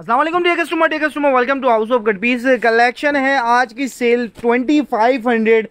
अस्सलाम वालेकुम dear customer welcome to house of cut piece. Collection है आज की सेल 2500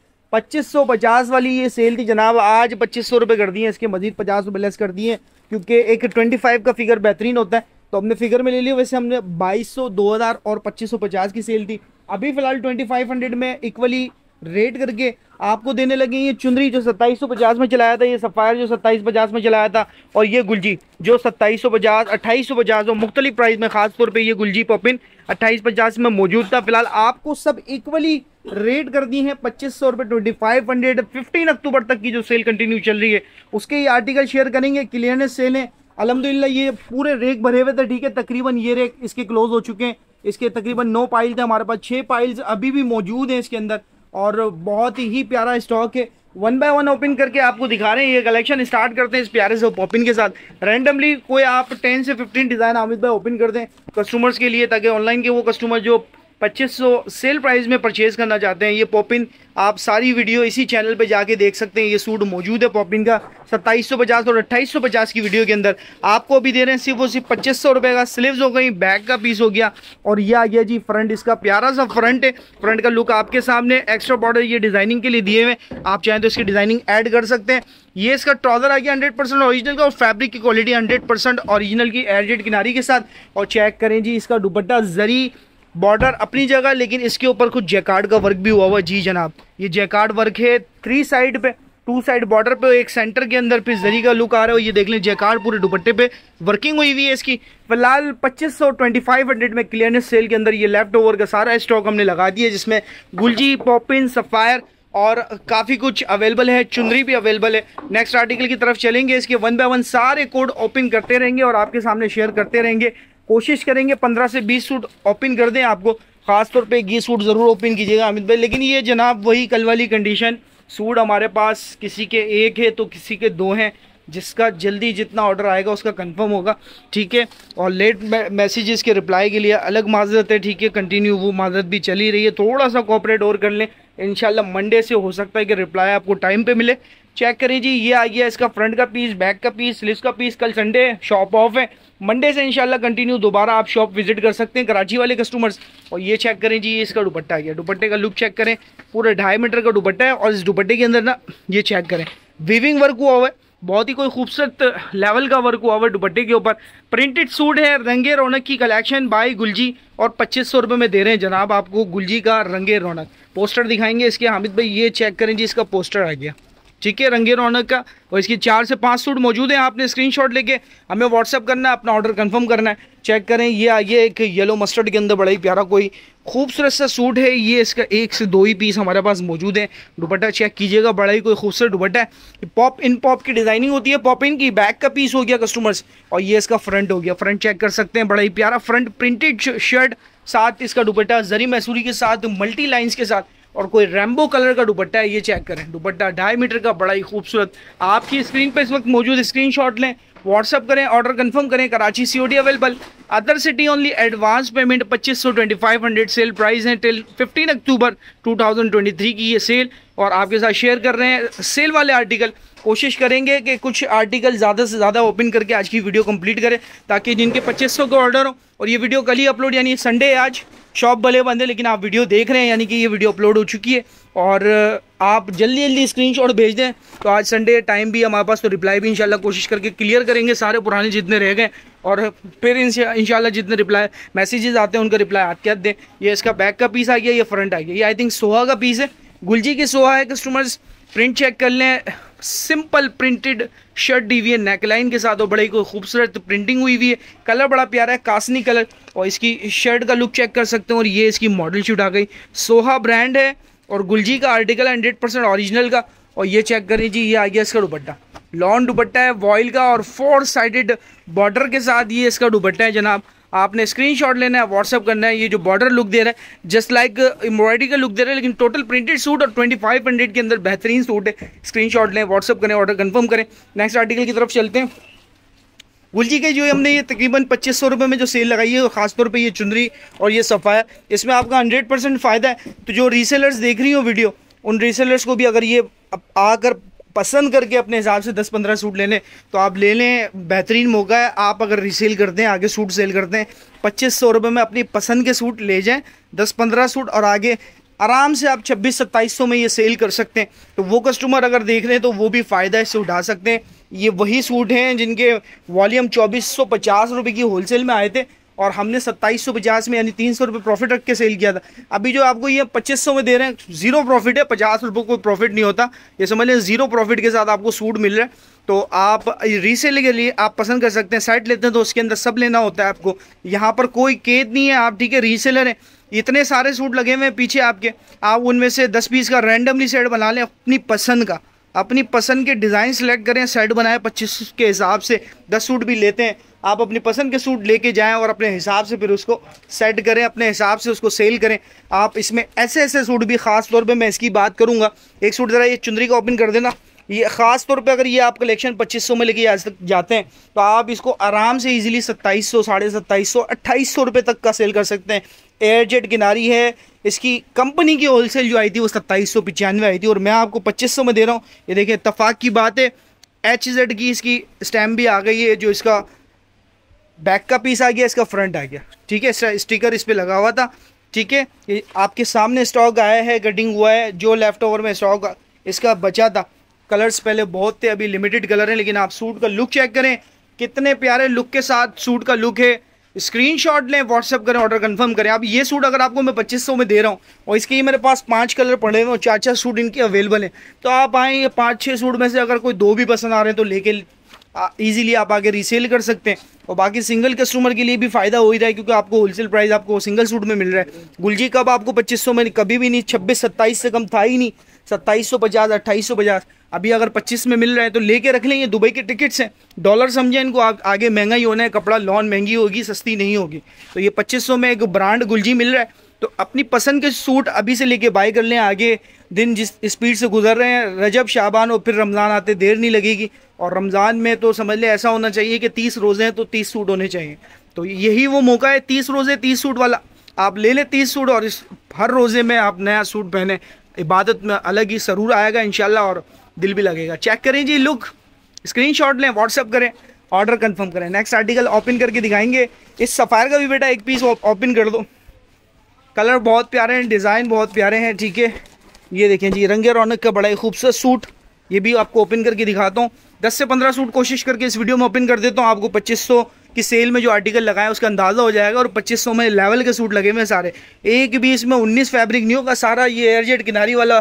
2550 वाली ये सेल थी जनाब। आज 2500 रुपये कर दिए, इसके मजीद 50 रुपये लेस कर दिए क्योंकि एक 25 का फिगर बेहतरीन होता है तो हमने फिगर में ले लिया। वैसे हमने 2200, 2000 और 2550 की सेल थी। अभी फिलहाल 2500 में इक्वली रेट करके आपको देने लगे ये चुनरी जो 2750 में चलाया था, ये सफ़ायर जो 2750 में चलाया था, और ये गुलजी जो 2750, 2850 और मुख्तलिफ प्राइस में, खास तौर पे ये गुलजी पॉपिन 2850 में मौजूद था। फिलहाल आपको सब इक्वली रेट कर दी है 2500 रुपये 2500। 15 अक्टूबर तक की जो सेल कंटिन्यू चल रही है उसके ये आर्टिकल शेयर करेंगे। क्लियरनेस सेल है अल्हम्दुलिल्लाह, ये पूरे रेक भरे हुए थे, ठीक है। तकरीबन ये रेक इसके क्लोज हो चुके हैं। इसके तकरीबन 9 पाइल थे, हमारे पास 6 पाइल्स अभी भी मौजूद हैं इसके अंदर और बहुत ही प्यारा स्टॉक है। 1 बाय 1 ओपन करके आपको दिखा रहे हैं। ये कलेक्शन स्टार्ट करते हैं इस प्यारे से पॉपिन के साथ। रैंडमली कोई आप 10 से 15 डिज़ाइन हामिद भाई ओपन कर दें कस्टमर्स के लिए, ताकि ऑनलाइन के वो कस्टमर जो 2500 सेल प्राइस में परचेज़ करना चाहते हैं, ये पॉपिन आप सारी वीडियो इसी चैनल पे जाके देख सकते हैं। ये सूट मौजूद है पॉपिन का 2750 और 2850 की वीडियो के अंदर। आपको अभी दे रहे हैं सिर्फ और सिर्फ 2500 रुपये का। स्लीव्स हो गई, बैक का पीस हो गया और ये आ गया जी फ्रंट। इसका प्यारा सा फ्रंट है। फ्रंट का लुक आपके सामने। एक्स्ट्रा बॉर्डर ये डिज़ाइनिंग के लिए दिए हुए, आप चाहें तो इसकी डिज़ाइनिंग ऐड कर सकते हैं। ये इसका ट्राउज़र आ गया 100% ओरिजिनल का और फैब्रिक की क्वालिटी 100% ओरिजिनल की एयरजेट किनारी के साथ। और चेक करें जी इसका दुपट्टा, जरी बॉर्डर अपनी जगह, लेकिन इसके ऊपर कुछ जैकार्ड का वर्क भी हुआ हुआ जी जनाब। ये जैकार्ड वर्क है 3 साइड पे, 2 साइड बॉर्डर पे, एक सेंटर के अंदर फिर जरी का लुक आ रहा है। ये देख लें जैकार्ड पूरे दुपट्टे पे वर्किंग हुई हुई है इसकी। फिलहाल 2500 2500 में क्लियरनेस सेल के अंदर ये लेफ्ट ओवर का सारा स्टॉक हमने लगा दिया, जिसमें गुलजी, पॉपिन, सफ़ायर और काफ़ी कुछ अवेलेबल है। चुनरी भी अवेलेबल है। नेक्स्ट आर्टिकल की तरफ चलेंगे। इसके 1 बाय 1 सारे कोड ओपन करते रहेंगे और आपके सामने शेयर करते रहेंगे। कोशिश करेंगे 15 से 20 सूट ओपन कर दें आपको। ख़ास तौर पे ये सूट ज़रूर ओपन कीजिएगा हामिद भाई। लेकिन ये जनाब वही कल वाली कंडीशन, सूट हमारे पास किसी के 1 है तो किसी के 2 हैं। जिसका जल्दी जितना ऑर्डर आएगा उसका कंफर्म होगा, ठीक है। और लेट मैसेजेस के रिप्लाई के लिए अलग माजरत है, ठीक है। कंटिन्यू वो माजरत भी चली रही है, थोड़ा सा कोऑपरेट और कर लें। इंशाल्लाह मंडे से हो सकता है कि रिप्लाई आपको टाइम पे मिले। चेक करें जी, ये आ गया इसका फ्रंट का पीस, बैक का पीस, स्लीव्स का पीस। कल संडे है, शॉप ऑफ है। मंडे से इंशाल्लाह कंटिन्यू दोबारा आप शॉप विजिट कर सकते हैं कराची वाले कस्टमर्स। और ये चेक करें जी, ये इसका दुपट्टा आ गया। दुपट्टे का लुक चेक करें, पूरे 2.5 मीटर का दुपट्टा है और इस दुपट्टे के अंदर ना ये चेक करें वीविंग वर्क हुआ हुआ है। बहुत ही कोई खूबसूरत लेवल का वर्क हुआ हुआ है दुपट्टे के ऊपर। प्रिंटेड सूट है, रंगे रौनक की कलेक्शन बाय गुलजी और 2500 रुपये में दे रहे हैं जनाब आपको गुलजी का रंगे रौनक। पोस्टर दिखाएंगे इसके हामिद भाई, ये चेक करें जी, इसका पोस्टर आ गया, ठीक है, रंगे रौनक का। और इसकी 4 से 5 सूट मौजूद हैं। आपने स्क्रीनशॉट लेके हमें व्हाट्सअप करना है, अपना ऑर्डर कंफर्म करना है। चेक करें, ये आइए एक येलो मस्टर्ड के अंदर बड़ा ही प्यारा कोई खूबसूरत सा सूट है। ये इसका 1 से 2 ही पीस हमारे पास मौजूद है। दुपट्टा चेक कीजिएगा, बड़ा ही कोई खूबसूरत दुपट्टा है। पॉप इन पॉप की डिज़ाइनिंग होती है पॉप इन की। बैक का पीस हो गया कस्टमर्स और ये इसका फ्रंट हो गया। फ्रंट चेक कर सकते हैं, बड़ा ही प्यारा फ्रंट प्रिंटेड शर्ट, साथ इसका दुपट्टा जरी मैसूरी के साथ, मल्टी लाइन्स के साथ, और कोई रैम्बो कलर का दुपट्टा है। ये चेक करें, दुपट्टा 2.5 मीटर का, बड़ा ही खूबसूरत। आपकी स्क्रीन पे इस वक्त मौजूद स्क्रीनशॉट लें, व्हाट्सअप करें, ऑर्डर कंफर्म करें। Karachi COD available, other city only. Advance payment 2500 2500 sale price है टिल 15 अक्टूबर 2023 की ये सेल। और आपके साथ शेयर कर रहे हैं सेल वाले आर्टिकल। कोशिश करेंगे कि कुछ आर्टिकल ज़्यादा से ज़्यादा ओपन करके आज की वीडियो कंप्लीट करें, ताकि जिनके 2500 का ऑर्डर हो, और ये वीडियो कल ही अपलोड, यानी संडे है आज, शॉप भले बंद है लेकिन आप वीडियो देख रहे हैं, यानी कि ये वीडियो अपलोड हो चुकी है। और आप जल्दी जल्दी स्क्रीनशॉट भेज दें तो आज संडे टाइम भी हमारे पास, तो रिप्लाई भी इंशाल्लाह कोशिश करके क्लियर करेंगे सारे पुराने जितने रह गए। और फिर इंशाल्लाह जितने रिप्लाई मैसेजेस आते हैं उनका रिप्लाई आते क्या दें। ये इसका बैक का पीस आ गया, ये फ्रंट आ गया। ये आई थिंक सोहा का पीस है, गुलजी की सोहा है कस्टमर्स। प्रिंट चेक कर लें, सिंपल प्रिंटेड शर्ट दी हुई है नेकलाइन के साथ और बड़ी कोई खूबसूरत प्रिंटिंग हुई हुई है। कलर बड़ा प्यारा है, कासनी कलर। और इसकी शर्ट का लुक चेक कर सकते हैं। और ये इसकी मॉडल शूट आ गई, सोहा ब्रांड है और गुलजी का आर्टिकल 100% ओरिजिनल का। और ये चेक करें जी, ये आ गया इसका दुपट्टा, लॉन दुपट्टा है वॉयल का और 4 साइडेड बॉर्डर के साथ ये इसका दुपट्टा है जनाब। आपने स्क्रीनशॉट लेना है, व्हाट्सअप करना है। ये जो बॉर्डर लुक दे रहा है जस्ट लाइक एम्ब्रॉयडरी का लुक दे रहा है, लेकिन टोटल प्रिंटेड सूट और 2500 के अंदर बेहतरीन सूट है। स्क्रीनशॉट लें, व्हाट्सअप करें, ऑर्डर कंफर्म करें। नेक्स्ट आर्टिकल की तरफ चलते हैं। गुलजी के जो हमने ये तकरीबन 2500 रुपये में जो सेल लगाई है, खासतौर पे ये चुनरी और ये सफ़ायर, इसमें आपका 100% फ़ायदा है। तो जो रीसेलर्स देख रही हो वीडियो, उन रीसेलर्स को भी अगर ये आकर पसंद करके अपने हिसाब से 10-15 सूट ले लें तो आप ले लें, बेहतरीन मौका है। आप अगर रीसेल करते हैं, आगे सूट सेल करते हैं, 2500 रुपये में अपनी पसंद के सूट ले जाएं, 10-15 सूट, और आगे आराम से आप 2600-2700 में ये सेल कर सकते हैं। तो वो कस्टमर अगर देख रहे हैं तो वो भी फ़ायदा इससे उठा सकते हैं। ये वही सूट हैं जिनके वॉल्यूम 2450 रुपये की होलसेल में आए थे और हमने 2750 में यानी 300 रुपये प्रॉफिट रख के सेल किया था। अभी जो आपको ये 2500 में दे रहे हैं, ज़ीरो प्रॉफिट है, 50 रुपये कोई प्रॉफिट नहीं होता, ये समझ लें ज़ीरो प्रॉफिट के साथ आपको सूट मिल रहा है। तो आप रीसेल के लिए आप पसंद कर सकते हैं। सेट लेते हैं तो उसके अंदर सब लेना होता है आपको, यहाँ पर कोई कैद नहीं है। आप ठीक है रीसेलर हैं, इतने सारे सूट लगे हुए हैं पीछे आपके, आप उनमें से 10 पीस का रैंडमली सेट बना लें अपनी पसंद का, अपनी पसंद के डिज़ाइन सेलेक्ट करें, सेट बनाएं 25 के हिसाब से। 10 सूट भी लेते हैं, आप अपनी पसंद के सूट लेके जाएं और अपने हिसाब से फिर उसको सेट करें, अपने हिसाब से उसको सेल करें। आप इसमें ऐसे ऐसे सूट भी, ख़ास तौर पे मैं इसकी बात करूंगा। एक सूट ज़रा ये चुंदरी का ओपन कर देना, ये ख़ास तौर पे अगर ये आप कलेक्शन 2500 में लेके जाते हैं तो आप इसको आराम से इजीली 2700, 2750, 2800 रुपये तक का सेल कर सकते हैं। एयरजेट किनारी है, इसकी कंपनी की होलसेल जो आई थी वो 2795 आई थी और मैं आपको 2500 में दे रहा हूँ। ये देखें, इत्तफाक की बात है, HZ की इसकी स्टैम्प भी आ गई है, जो इसका बैक का पीस आ गया, इसका फ्रंट आ गया, ठीक है, स्टिकर इस पर लगा हुआ था, ठीक है। ये आपके सामने स्टॉक आया है, कटिंग हुआ है, जो लेफ्ट ओवर में स्टॉक इसका बचा था। कलर्स पहले बहुत थे, अभी लिमिटेड कलर हैं, लेकिन आप सूट का लुक चेक करें, कितने प्यारे लुक के साथ सूट का लुक है। स्क्रीनशॉट लें, व्हाट्सअप करें, ऑर्डर कंफर्म करें। अब ये सूट अगर आपको मैं 2500 में दे रहा हूँ और इसके ये मेरे पास 5 कलर पड़े हुए हैं और 4-4 सूट इनके अवेलेबल हैं, तो आप आएँ, ये 5-6 सूट में से अगर कोई 2 भी पसंद आ रहे हैं तो लेके ईजिली आप आगे रीसेल कर सकते हैं। और बाकी सिंगल कस्टमर के लिए भी फ़ायदा हो ही रहा है, क्योंकि आपको होलसेल प्राइस आपको सिंगल सूट में मिल रहा है। गुलजी कब आपको 2500 में कभी भी नहीं, 26-27 से कम था ही नहीं, 2750, 2850। अभी अगर 25 में मिल रहा है तो लेके रख लें। ये दुबई के टिकट्स हैं, डॉलर समझें इनको, आगे महंगा ही होना है, कपड़ा लॉन महंगी होगी, सस्ती नहीं होगी। तो ये 2500 में एक ब्रांड गुलजी मिल रहा है, तो अपनी पसंद के सूट अभी से लेके बाय कर लें। आगे दिन जिस स्पीड से गुजर रहे हैं, रजब, शाबान और फिर रमज़ान आते देर नहीं लगेगी। और रमज़ान में तो समझ ले ऐसा होना चाहिए कि 30 रोज़े हैं तो 30 सूट होने चाहिए। तो यही वो मौका है, 30 रोज़े 30 सूट वाला। आप ले लें 30 सूट और इस हर रोज़े में आप नया सूट पहने, इबादत में अलग ही सरूर आएगा इंशाल्लाह और दिल भी लगेगा। चेक करें जी लुक, स्क्रीनशॉट लें, व्हाट्सअप करें, ऑर्डर कंफर्म करें। नेक्स्ट आर्टिकल ओपन करके दिखाएंगे। इस सफ़ायर का भी बेटा एक पीस ओपन कर दो। कलर बहुत प्यारे हैं, डिज़ाइन बहुत प्यारे हैं, ठीक है। ये देखें जी, रंगे रौनक का बड़ा ही खूबसूरत सूट, ये भी आपको ओपन करके दिखाता हूँ। 10 से 15 सूट कोशिश करके इस वीडियो में ओपन कर देता हूँ। आपको 2500 की सेल में जो आर्टिकल लगाए उसका अंदाज़ा हो जाएगा। और 2500 में लेवल के सूट लगे हुए सारे, एक भी इसमें 19 फैब्रिक नहीं होगा। सारा ये एयरजेट किनारी वाला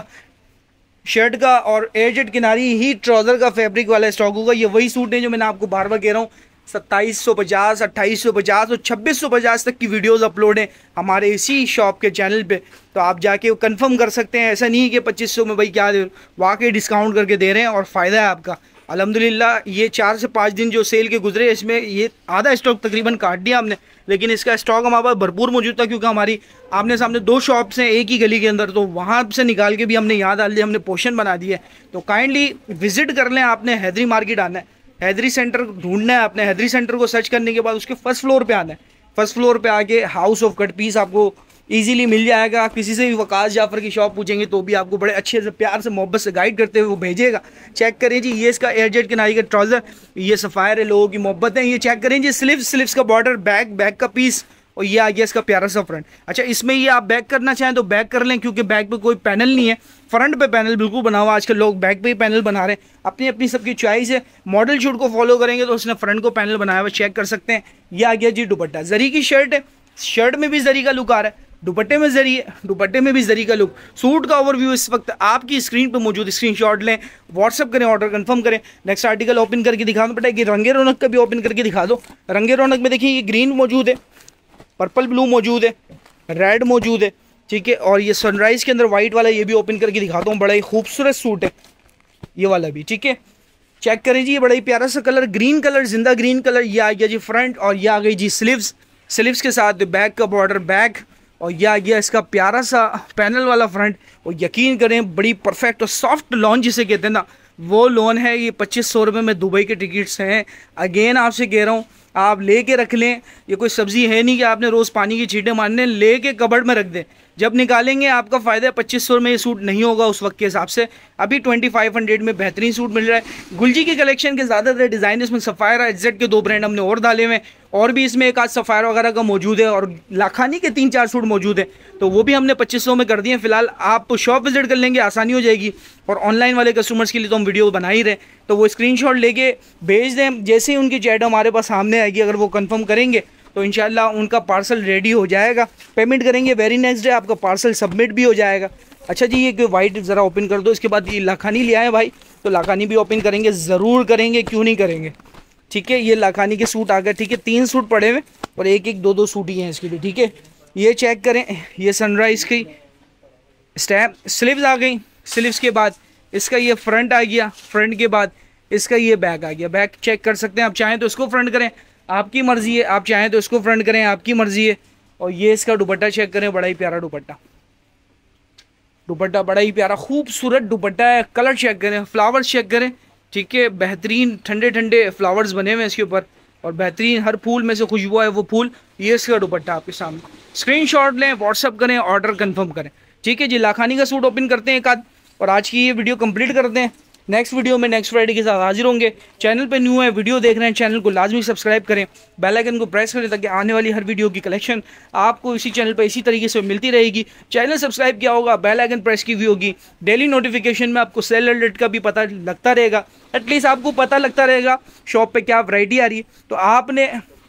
शर्ट का और एयरजेट किनारी ही ट्राउज़र का फैब्रिक वाला स्टॉक होगा। ये वही सूट है जो मैंने आपको बार बार कह रहा हूँ, 2750, 2850 और 2650 तक की वीडियोस अपलोड हैं हमारे इसी शॉप के चैनल पे। तो आप जाके कंफर्म कर सकते हैं। ऐसा नहीं है कि 2500 में भाई क्या दे, वाकई डिस्काउंट करके दे रहे हैं और फ़ायदा है आपका। अल्हम्दुलिल्लाह ये 4 से 5 दिन जो सेल के गुजरे, इसमें ये आधा स्टॉक तकरीबन काट दिया हमने, लेकिन इसका स्टॉक हमारे पास भरपूर मौजूद था, क्योंकि हमारी आमने सामने 2 शॉप्स हैं एक ही गली के अंदर, तो वहाँ से निकाल के भी हमने यहाँ डाल दिया, हमने पोर्शन बना दिया है। तो काइंडली विजिट कर लें। आपने हैदरी मार्केट आना है, हैदरी सेंटर ढूंढना है आपने। हैदरी सेंटर को सर्च करने के बाद उसके फर्स्ट फ्लोर पे आना है। फर्स्ट फ्लोर पे आके हाउस ऑफ कट पीस आपको इजीली मिल जाएगा। किसी से भी वकास जाफर की शॉप पूछेंगे तो भी आपको बड़े अच्छे से, प्यार से, मोहब्बत से गाइड करते हुए वो भेजेगा। चेक करें जी, ये इसका एयरजेट किनारी का ट्राउज़र, ये सफ़ायर है, लोगों की मोहब्बत है। ये चेक करें जी, स्लीव्स का बॉर्डर, बैक का पीस, और ये आ गया इसका प्यारा सा फ्रंट। अच्छा, इसमें ये आप बैक करना चाहें तो बैक कर लें, क्योंकि बैक पे कोई पैनल नहीं है, फ्रंट पे पैनल बिल्कुल बना हुआ। आजकल लोग बैक पे ही पैनल बना रहे हैं, अपनी अपनी सबकी चॉइस है। मॉडल शूट को फॉलो करेंगे तो उसने फ्रंट को पैनल बनाया हुआ, चेक कर सकते हैं। ये आ गया जी दुपट्टा, जरी की शर्ट है, शर्ट में भी जरी का लुक आ रहा है, दुपट्टे में जरी है, दुपट्टे में भी जरी का लुक। सूट का ओवरव्यू इस वक्त आपकी स्क्रीन पर मौजूद, स्क्रीनशॉट लें, व्हाट्सअप करें, ऑर्डर कंफर्म करें। नेक्स्ट आर्टिकल ओपन करके दिखा दो बेटा, कि रंगे रौनक का भी ओपन करके दिखा दो। रंगे रौनक में देखिए, ये ग्रीन मौजूद है, पर्पल ब्लू मौजूद है, रेड मौजूद है, ठीक है। और ये सनराइज के अंदर वाइट वाला, ये भी ओपन करके दिखाता हूँ। बड़ा ही खूबसूरत सूट है ये वाला भी, ठीक है। चेक करें जी, ये बड़ा ही प्यारा सा कलर, ग्रीन कलर, जिंदा ग्रीन कलर। ये आ गया जी फ्रंट, और ये आ गई जी स्लीव्स के साथ बैक का बॉर्डर, बैक, और यह आ गया इसका प्यारा सा पैनल वाला फ्रंट। और यकीन करें, बड़ी परफेक्ट और सॉफ्ट लॉन जिसे कहते हैं ना, वो लोन है। ये 2500 रुपये में दुबई के टिकट्स हैं। अगेन आपसे कह रहा हूँ, आप लेके रख लें। ये कोई सब्ज़ी है नहीं कि आपने रोज़ पानी की छींटे मारने, लेके कबर्ड में रख दें। जब निकालेंगे आपका फ़ायदा है। 2500 में ये सूट नहीं होगा उस वक्त के हिसाब से। अभी 2500 में बेहतरीन सूट मिल रहा है। गुलजी की कलेक्शन के ज़्यादातर डिज़ाइन इसमें सफ़ायर एग्जैक्ट के 2 ब्रांड हमने और डाले हुए हैं, और भी इसमें एक आध सफ़ायर वगैरह का मौजूद है, और लाखानी के 3-4 सूट मौजूद है, तो वो भी हमने 2500 में कर दिए। फिलहाल आप शॉप विजिट कर लेंगे, आसानी हो जाएगी। और ऑनलाइन वाले कस्टमर्स के लिए तो हम वीडियो बना ही रहे, तो वो स्क्रीनशॉट लेके भेज दें। जैसे ही उनकी चैट हमारे पास सामने आएगी, अगर वो कंफर्म करेंगे तो इंशाल्लाह उनका पार्सल रेडी हो जाएगा। पेमेंट करेंगे, वेरी नेक्स्ट डे आपका पार्सल सबमिट भी हो जाएगा। अच्छा जी, ये वाइट ज़रा ओपन कर दो। इसके बाद ये लाखानी ले आए भाई, तो लाखानी भी ओपन करेंगे, ज़रूर करेंगे, क्यों नहीं करेंगे। ठीक है, ये लाखानी के सूट आ गए। ठीक है, 3 सूट पड़े हुए और एक 2 सूट ही हैं इसके लिए। ठीक है, ये चेक करें, ये सनराइज़ की स्टैप स्लीव्स आ गई। स्लीव्स के बाद इसका ये फ्रंट आ गया, फ्रंट के बाद इसका ये बैक आ गया। बैक चेक कर सकते हैं, आप चाहें तो इसको फ्रंट करें, आपकी मर्ज़ी है, आप चाहें तो इसको फ्रंट करें, आपकी मर्ज़ी है। और ये इसका दुपट्टा चेक करें, बड़ा ही प्यारा दुपट्टा, दुपट्टा बड़ा ही प्यारा खूबसूरत दुपट्टा है। कलर चेक करें, फ्लावर्स चेक करें। ठीक है, बेहतरीन ठंडे ठंडे फ्लावर्स बने हुए हैं इसके ऊपर, और बेहतरीन हर फूल में से खुशबू है वो फूल। ये इसका दुपट्टा आपके सामने, स्क्रीनशॉट लें, व्हाट्सअप करें, ऑर्डर कंफर्म करें। ठीक है जी, लाखानी का सूट ओपन करते हैं एक आध, और आज की ये वीडियो कंप्लीट करते हैं। नेक्स्ट वीडियो में नेक्स्ट फ्राइडे के साथ हाजिर होंगे। चैनल पे न्यू है, वीडियो देख रहे हैं, चैनल को लाजमी सब्सक्राइब करें, बेल आइकन को प्रेस करें, ताकि आने वाली हर वीडियो की कलेक्शन आपको इसी चैनल पे इसी तरीके से मिलती रहेगी। चैनल सब्सक्राइब किया होगा, बेल आइकन प्रेस की हुई होगी, डेली नोटिफिकेशन में आपको सेल अलर्ट का भी पता लगता रहेगा। एटलीस्ट आपको पता लगता रहेगा शॉप पर क्या वैरायटी आ रही है, तो आपने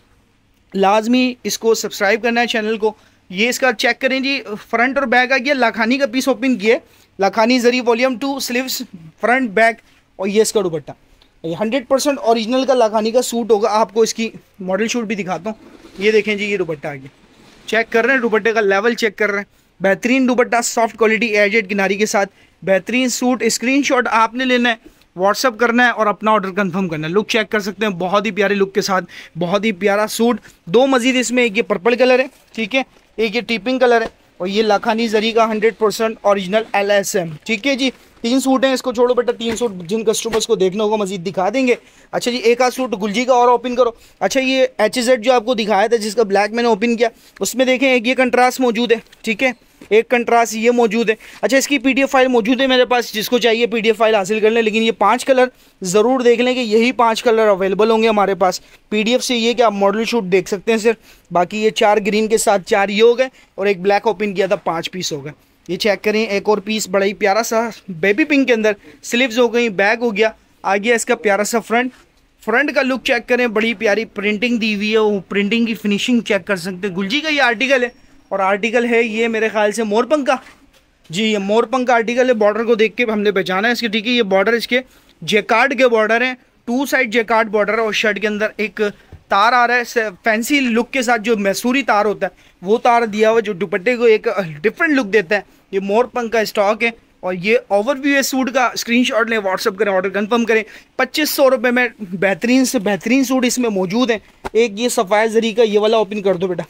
लाजमी इसको सब्सक्राइब करना है चैनल को। ये इसका चेक करें जी, फ्रंट और बैक आ गया। लाखानी का पीस ओपन किए, Lakhani zari volume 2, sleeves, front back, और ये इसका दुपट्टा। ये 100% ओरिजिनल का लाखानी का सूट होगा। आपको इसकी मॉडल शूट भी दिखाता हूँ। ये देखें जी, ये दुपट्टा आ गया, चेक कर रहे हैं, दुपट्टे का लेवल चेक कर रहे हैं। बेहतरीन दुपट्टा, सॉफ्ट क्वालिटी, एजेड किनारी के साथ, बेहतरीन सूट। स्क्रीनशॉट आपने लेना है, व्हाट्सअप करना है और अपना ऑर्डर कंफर्म करना है। लुक चेक कर सकते हैं, बहुत ही प्यारे लुक के साथ, बहुत ही प्यारा सूट। 2 मजीद इसमें, एक ये पर्पल कलर है, ठीक है, एक ये टीपिंग कलर है, और ये लाखानी जरी का 100% ओरिजिनल LSM। ठीक है जी, 3 सूट हैं, इसको छोड़ो बेटा, 3 सूट जिन कस्टमर्स को देखना होगा मजीद दिखा देंगे। अच्छा जी, एक आध सूट गुलजी का और ओपन करो। अच्छा, ये HZ जो आपको दिखाया था, जिसका ब्लैक मैंने ओपन किया, उसमें देखें एक ये कंट्रास्ट मौजूद है। ठीक है, एक कंट्रास्ट ये मौजूद है। अच्छा, इसकी PDF फाइल मौजूद है मेरे पास, जिसको चाहिए PDF फाइल हासिल कर लें। लेकिन ये 5 कलर ज़रूर देख लें कि यही 5 कलर अवेलेबल होंगे हमारे पास। PDF से ये कि आप मॉडल शूट देख सकते हैं सिर्फ। बाकी ये 4 ग्रीन के साथ 4 ये हो गए, और एक ब्लैक ओपन किया था, 5 पीस हो गए। ये चेक करें, एक और पीस बड़ा ही प्यारा सा बेबी पिंक के अंदर, स्लीव्स हो गई, बैग हो गया, आ गया इसका प्यारा सा फ्रंट। फ्रंट का लुक चेक करें, बड़ी प्यारी प्रिंटिंग दी हुई है, वो प्रिंटिंग की फिनिशिंग चेक कर सकते हैं। गुलजी का ये आर्टिकल है, और आर्टिकल है ये मेरे ख्याल से मोरपंख का जी, ये मोरपंख का आर्टिकल है। बॉर्डर को देख के हमने पहचाना है इसके। ठीक है, ये बॉर्डर इसके जेकार्ड के बॉर्डर हैं, 2 साइड जेकार्ड बॉर्डर है, और शर्ट के अंदर एक तार आ रहा है फैंसी लुक के साथ, जो मैसूरी तार होता है वो तार दिया हुआ, जो दुपट्टे को एक डिफरेंट लुक देता है। ये मोरपंख का स्टॉक है, और ये ओवरव्यू है सूट का। स्क्रीनशॉट लें, व्हाट्सअप करें, ऑर्डर कंफर्म करें। 2500 रुपये में बेहतरीन से बेहतरीन सूट इसमें मौजूद हैं। एक ये सफ़ायर जरी का ये वाला ओपन कर दो बेटा,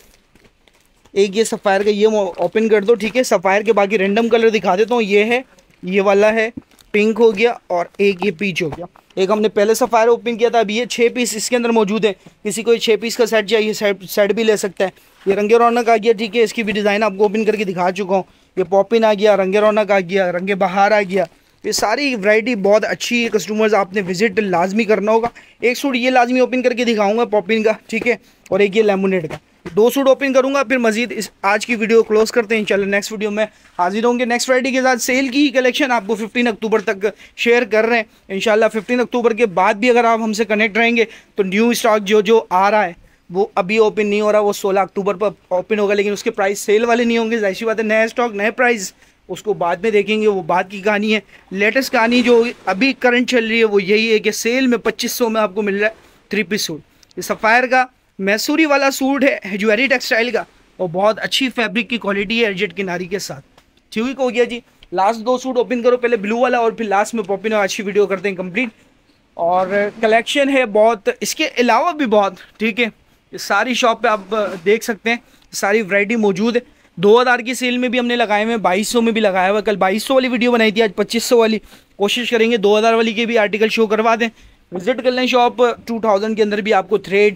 एक ये सफ़ायर का ये ओपन कर दो। ठीक है, सफ़ायर के बाकी रैंडम कलर दिखा देता हूँ। ये है, ये वाला है, पिंक हो गया, और एक ये पीच हो गया। एक हमने पहले सफ़ायर ओपन किया था, अभी ये 6 पीस इसके अंदर मौजूद है। किसी को 6 पीस का सेट चाहिए, सेट भी ले सकता है। ये रंगे रौनक आ गया। ठीक है, इसकी भी डिज़ाइन आपको ओपन करके दिखा चुका हूँ। ये पॉपिन आ गया, रंगे रौनक आ गया, रंगे बहार आ गया। ये सारी वैरायटी बहुत अच्छी है। कस्टमर्स आपने विजिट लाजमी करना होगा। एक सूट ये लाजमी ओपन करके दिखाऊंगा पॉपिन का, ठीक है, और एक ये लेमोनेड का। 2 सूट ओपन करूंगा, फिर मजीद इस आज की वीडियो क्लोज करते हैं। इंशाल्लाह नेक्स्ट वीडियो में हाजिर होंगे नेक्स्ट फ्राइडे के साथ। सेल की कलेक्शन आपको 15 अक्टूबर तक शेयर कर रहे हैं। इंशाल्लाह 15 अक्टूबर के बाद भी अगर आप हमसे कनेक्ट रहेंगे तो न्यू स्टॉक जो आ रहा है वो अभी ओपन नहीं हो रहा, वो 16 अक्टूबर पर ओपन होगा। लेकिन उसके प्राइस सेल वाले नहीं होंगे, जाहिर सी बात है। नया स्टॉक नए प्राइस, उसको बाद में देखेंगे, वो बाद की कहानी है। लेटेस्ट कहानी जो अभी करंट चल रही है वो यही है कि सेल में 2500 में आपको मिल रहा है 3 पीस सूट। ये सफ़ायर का मैसूरी वाला सूट है, ज्वेलरी टेक्सटाइल का, और बहुत अच्छी फैब्रिक की क्वालिटी है एजेड किनारी के साथ। ठीक हो गया जी, लास्ट 2 सूट ओपन करो, पहले ब्लू वाला और फिर लास्ट में पॉपिन। अच्छी वीडियो करते हैं कंप्लीट, और कलेक्शन है बहुत, इसके अलावा भी बहुत। ठीक है, सारी शॉप पे आप देख सकते हैं, सारी वैरायटी मौजूद है। 2000 की सेल में भी हमने लगाए हुए हैं, 2200 में भी लगाया हुआ है। कल 2200 वाली वीडियो बनाई थी, आज 2500 वाली। कोशिश करेंगे 2000 वाली के भी आर्टिकल शो करवा दें। विजिट कर लें शॉप। 2000 के अंदर भी आपको थ्रेड्स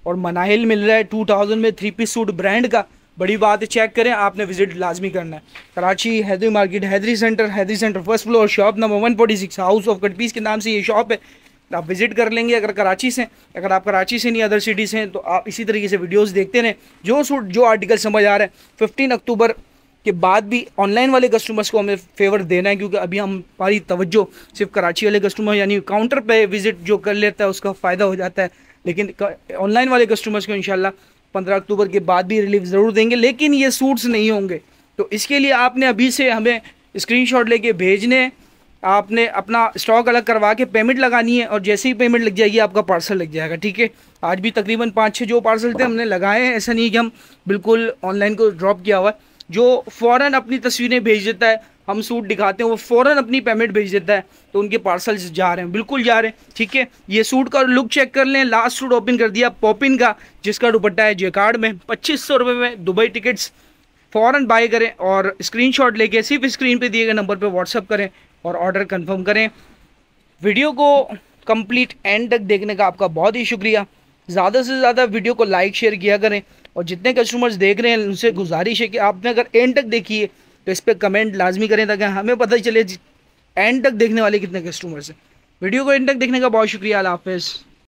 और मनाहिल मिल रहा है 2000 में 3 पीस सूट ब्रांड का। बड़ी बात है, चेक करें, आपने विजिट लाजमी करना है। Karachi Haidari market, Haidari centre first floor, shop number 146, house of cut piece के नाम से ये शॉप है। आप विजिट कर लेंगे अगर कराची से। अगर आप कराची से नहीं अदर सिटी से हैं तो आप इसी तरीके से वीडियोस देखते रहें। जो सूट जो आर्टिकल समझ आ रहा है 15 अक्टूबर के बाद भी ऑनलाइन वाले कस्टमर्स को हमें फेवर देना है, क्योंकि अभी हमारी तवज्जो सिर्फ कराची वाले कस्टमर यानी काउंटर पे विजिट जो कर लेता है उसका फ़ायदा हो जाता है, लेकिन ऑनलाइन वाले कस्टमर्स को इंशाल्लाह 15 अक्टूबर के बाद भी रिलीफ ज़रूर देंगे, लेकिन ये सूट्स नहीं होंगे। तो इसके लिए आपने अभी से हमें स्क्रीनशॉट लेके भेजने, आपने अपना स्टॉक अलग करवा के पेमेंट लगानी है, और जैसे ही पेमेंट लग जाएगी आपका पार्सल लग जाएगा। ठीक है, आज भी तकरीबन 5-6 जो पार्सल थे हमने लगाए हैं, ऐसा नहीं कि हम बिल्कुल ऑनलाइन को ड्रॉप किया हुआ है। जो फ़ौरन अपनी तस्वीरें भेज देता है, हम सूट दिखाते हैं, वो फ़ौरन अपनी पेमेंट भेज देता है, तो उनके पार्सल्स जा रहे हैं, बिल्कुल जा रहे हैं। ठीक है, ये सूट का लुक चेक कर लें। लास्ट सूट ओपन कर दिया पॉपिन का, जिसका दुपट्टा है जेकार्ड में, 2500 रुपये में दुबई टिकट्स। फ़ौरन बाय करें और स्क्रीनशॉट लेके सिर्फ स्क्रीन पे दिए गए नंबर पे व्हाट्सअप करें और ऑर्डर कंफर्म करें। वीडियो को कंप्लीट एंड तक देखने का आपका बहुत ही शुक्रिया। ज़्यादा से ज़्यादा वीडियो को लाइक शेयर किया करें, और जितने कस्टमर्स देख रहे हैं उनसे गुजारिश है कि आपने अगर एंड तक देखी है तो इस पर कमेंट लाजमी करें, ताकि हमें पता चले एंड तक देखने वाले कितने कस्टमर्स हैं। वीडियो को एंड तक देखने का बहुत शुक्रिया। अल्लाह हाफ़िज़।